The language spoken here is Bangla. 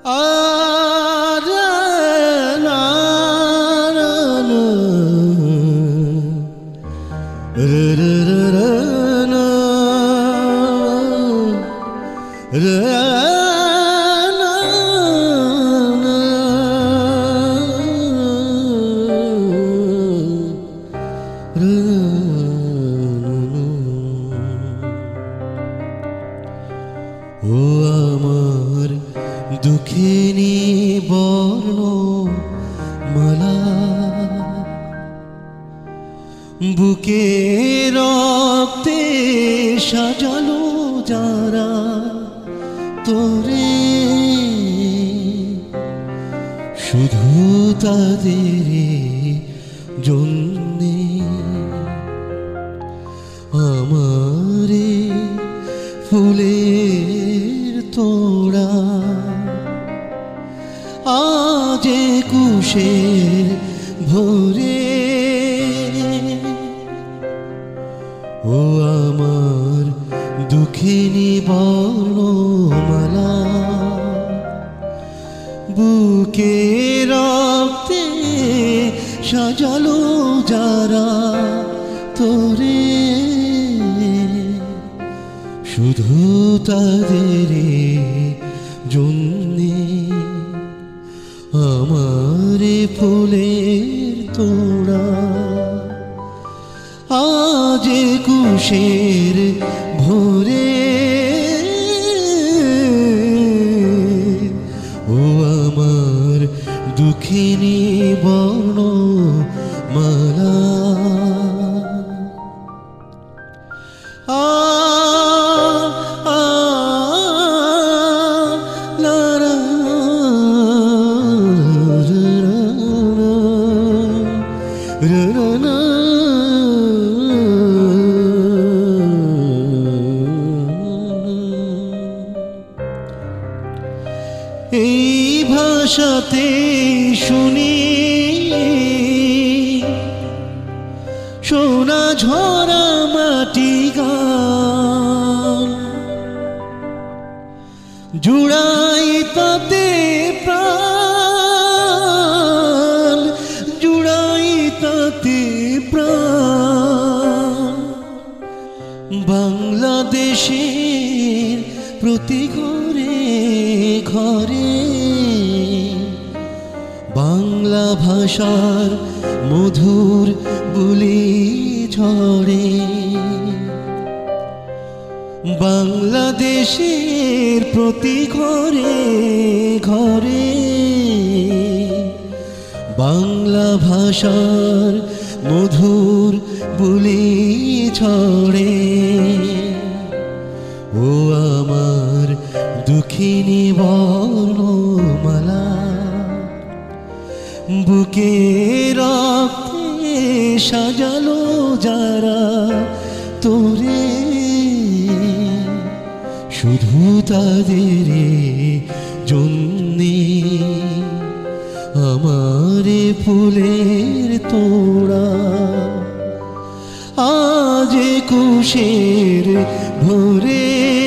ও আমার দুঃখিনী বর্ণমালা, বুকে রক্তে সাজালো যারা তোরে, শুধু তাদের জন্যে আমারে ফুলের তোড়া আজ একুশের ভোরে। ও আমার দুঃখিনী বর্ণমালা, বুকে রক্তে সাজালো যারা তোরে, শুধু তাদের জন্যে আমারে ফুলের তোড়া আজ একুশের ভোরে। ও আমার দুঃখিনী বর্ণমালা, এই ভাষাতে শুনি সোনা ঝরা মাটি গান, জুড়াই তাতে প্রাণ, জুড়াই তাতে প্রাণ। বাংলাদেশের প্রতি ঘরে ঘরে বাংলা ভাষার মধুর বুলি ঝরে। বাংলাদেশের প্রতি ঘরে ঘরে বাংলা ভাষার মধুর বুলি ঝরে। ও আমার দুঃখিনী বর্ণমালা, বুকে রক্তে সাজালো যারা তোরে, শুধু তাদের জন্যে আমারে ফুলের তোড়া আজ একুশের ভোরে।